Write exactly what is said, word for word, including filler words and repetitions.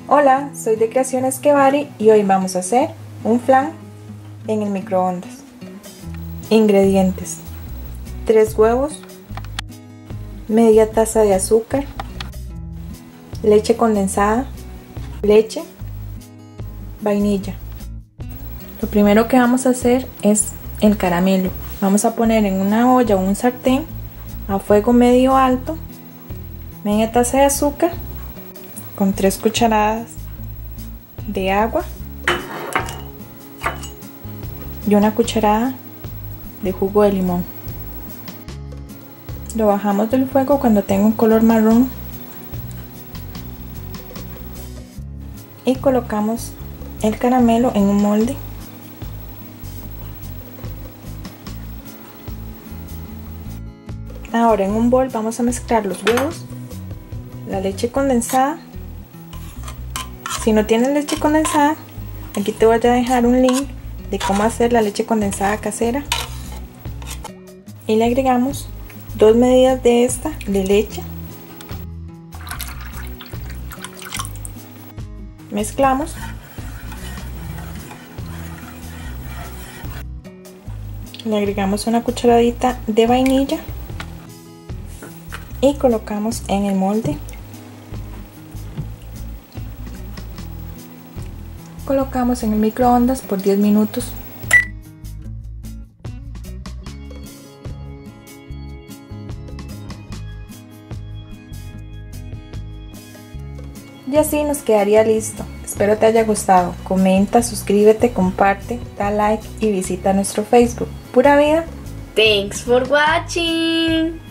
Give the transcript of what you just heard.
Hola, soy de Creaciones Kevari y hoy vamos a hacer un flan en el microondas. Ingredientes: tres huevos, media taza de azúcar, leche condensada, leche, vainilla. Lo primero que vamos a hacer es el caramelo. Vamos a poner en una olla o un sartén a fuego medio alto media taza de azúcar con tres cucharadas de agua y una cucharada de jugo de limón. Lo bajamos del fuego cuando tenga un color marrón y colocamos el caramelo en un molde. Ahora en un bol vamos a mezclar los huevos, la leche condensada. Si no tienes leche condensada, aquí te voy a dejar un link de cómo hacer la leche condensada casera. Y le agregamos dos medidas de esta de leche. Mezclamos. Le agregamos una cucharadita de vainilla y colocamos en el molde. Colocamos en el microondas por diez minutos. Y así nos quedaría listo. Espero te haya gustado. Comenta, suscríbete, comparte, da like y visita nuestro Facebook. Pura Vida. Thanks for watching.